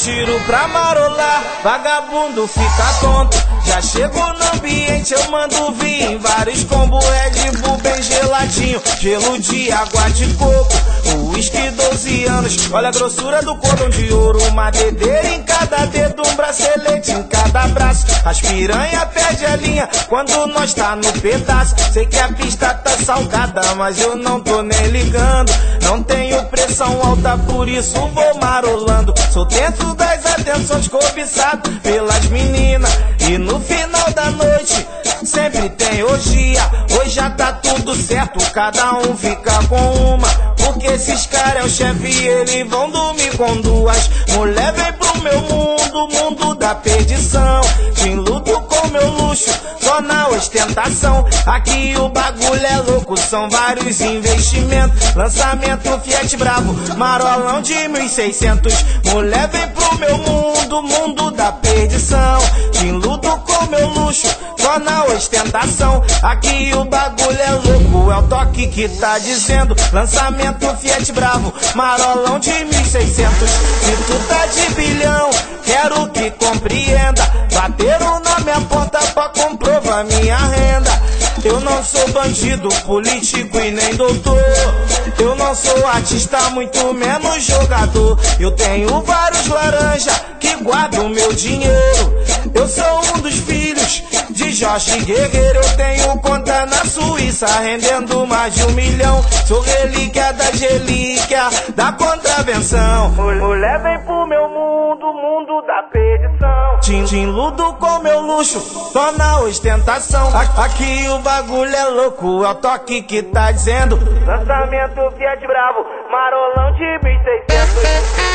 tiro pra marolar, vagabundo fica tonto. Já chego no ambiente, eu mando vir em vários combos, Red Bull bem geladinho, gelo de água de coco, uísque 12 anos, olha a grossura do cordão de ouro, uma dedeira em cada dedo, um bracelete em cada braço. As piranha perde a linha quando nós tá no pedaço. Sei que a pista tá salgada, mas eu não tô nem ligando. Não tenho pressão alta, por isso vou marolando. Sou dentro das atenções, cobiçado pelas meninas. E no final da noite sempre tem orgia. Hoje já tá tudo certo, cada um fica com uma, porque esses caras é o chefe e eles vão dormir com duas. Mulher vem pro meu mundo, mundo da perdição. Te luto com meu luxo, só na ostentação. Aqui o bagulho é louco, são vários investimentos. Lançamento Fiat Bravo, marolão de 1600. Mulher vem pro meu mundo, mundo da perdição. Te luto com meu luxo, só na ostentação. Aqui o bagulho é louco, é o toque que tá dizendo. Lançamento Fiat Bravo, marolão de 1600. Se tu tá de bilhão, quero que compreenda. Bateram na minha porta pra comprovar minha renda. Eu não sou bandido, político e nem doutor. Eu não sou artista, muito menos jogador. Eu tenho vários laranja que guardam meu dinheiro. Eu sou um dos filhos de Jorge Guerreiro. Eu tenho conta na Suíça, rendendo mais de 1 milhão. Sou relíquia das relíquias da contravenção. Mulher vem pro meu mundo, mundo da perdição. Te iludo com meu luxo, só na ostentação. Aqui o bagulho é louco, é o toque que tá dizendo. Lançamento Fiat Bravo, marolão de 1600.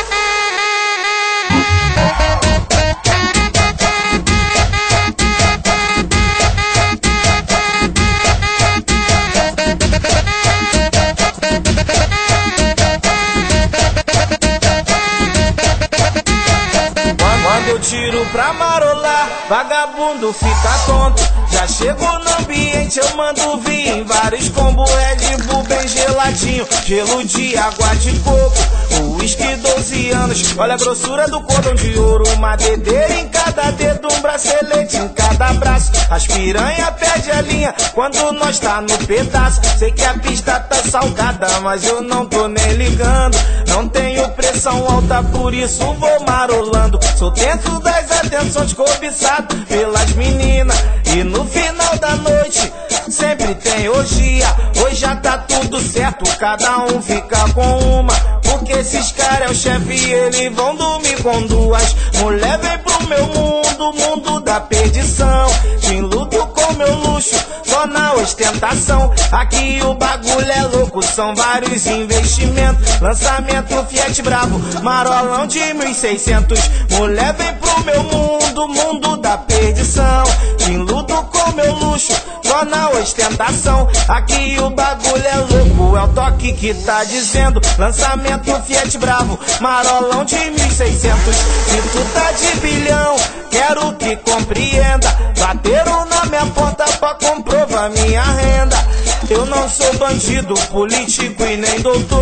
Quando eu tiro pra marolar, vagabundo fica tonto. Já chego no ambiente, eu mando vir em vários combos, Red Bull bem geladinho, gelo de água de coco, uísque 12 anos, olha a grossura do cordão de ouro, uma dedeira em cada dedo, um bracelete em cada braço. As piranha perde a linha quando nós tá no pedaço. Sei que a pista tá salgada, mas eu não tô nem ligando. Não tenho pressão alta, por isso vou marolando. Sou dentro das atenções, cobiçado pelas meninas. E no final da noite sempre tem orgia. Hoje já tá tudo certo, cada um fica com uma, porque esses caras é o chefe e eles vão dormir com duas. Mulher vem pro meu mundo, mundo da perdição. Te luto com meu luxo, só na ostentação. Aqui o bagulho é louco, são vários investimentos. Lançamento Fiat Bravo, marolão de 1600. Mulher vem pro meu mundo, mundo da perdição. Te luto com meu luxo, só na ostentação. Aqui o bagulho é louco, é o toque que tá dizendo. Lançamento Fiat Bravo, marolão de 1600. Se tu tá de bilhão, quero que compreenda. Bateram na minha porta pra comprovar minha renda. Eu não sou bandido, político e nem doutor.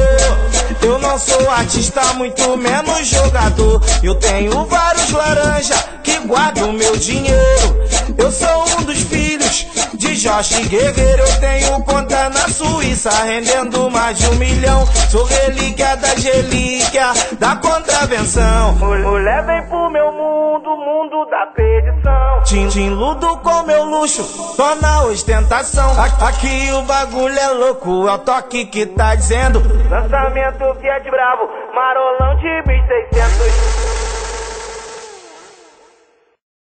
Eu não sou artista, muito menos jogador. Eu tenho vários laranja que guardam meu dinheiro. Eu sou um dos filhos de Jorge Guerreiro. Eu tenho conta na Suíça, rendendo mais de 1 milhão. Sou relíquia das relíquias da contravenção. Mulher vem pro meu mundo, mundo da perdição. Te iludo com meu luxo, só na ostentação. Aqui o bagulho é louco, é o toque que tá dizendo. Lançamento Fiat Bravo, marolão de 1600.